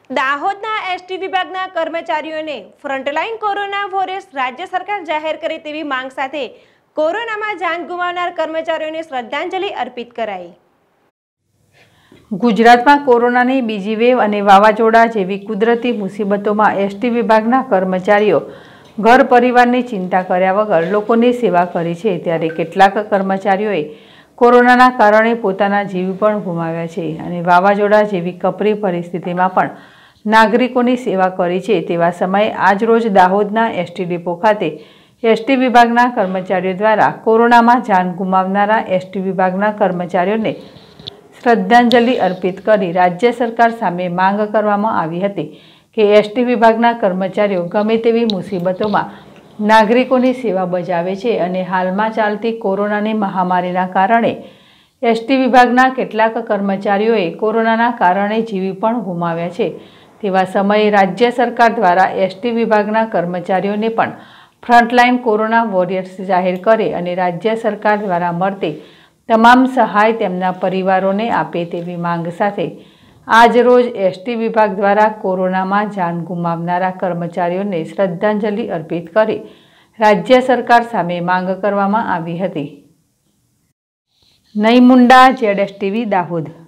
દાહોદના એસટી વિભાગના કર્મચારીઓને ફ્રન્ટલાઇન કોરોના વોરિયર્સ રાજ્ય સરકાર જાહેર કરે તેવી માંગ સાથે કોરોનામાં જાન ગુમાવનાર કર્મચારીઓને શ્રદ્ધાંજલિ અર્પિત કરાઈ। ગુજરાતમાં કોરોનાની બીજી વેવ અને વાવાઝોડા જેવી કુદરતી મુસીબતોમાં એસટી વિભાગના કર્મચારીઓ ઘર પરિવારની ચિંતા કર્યા વગર લોકોની સેવા કરી છે, ત્યારે કેટલાક કર્મચારીઓએ કોરોનાના કારણે પોતાના જીવ પણ ગુમાવ્યા છે અને વાવાઝોડા જેવી કપરી પરિસ્થિતિમાં પણ નાગરિકોની સેવા કરી છે। તેવા સમયે આજરોજ દાહોદના એસટી ડેપો ખાતે એસટી વિભાગના કર્મચારીઓ દ્વારા કોરોનામાં જાન ગુમાવનારા એસટી વિભાગના કર્મચારીઓને શ્રદ્ધાંજલિ અર્પિત કરી રાજ્ય સરકાર સામે માંગ કરવામાં આવી હતી કે એસટી વિભાગના કર્મચારીઓ ગમે તેવી મુસીબતોમાં નાગરિકોની સેવા બજાવે છે અને હાલમાં ચાલતી કોરોનાની મહામારીના કારણે એસટી વિભાગના કેટલાક કર્મચારીઓએ કોરોનાના કારણે જીવ પણ ગુમાવ્યા છે। તેવા સમયે રાજ્ય સરકાર દ્વારા એસટી વિભાગના કર્મચારીઓને પણ ફ્રન્ટલાઇન કોરોના વોરિયર્સ જાહેર કરે અને રાજ્ય સરકાર દ્વારા મળતી તમામ સહાય તેમના પરિવારોને આપે તેવી માંગ સાથે આજરોજ એસટી વિભાગ દ્વારા કોરોનામાં જાન ગુમાવનારા કર્મચારીઓને શ્રદ્ધાંજલિ અર્પિત કરી રાજ્ય સરકાર સામે માંગ કરવામાં આવી હતી। નઈ મુંડા ZSTV દાહોદ।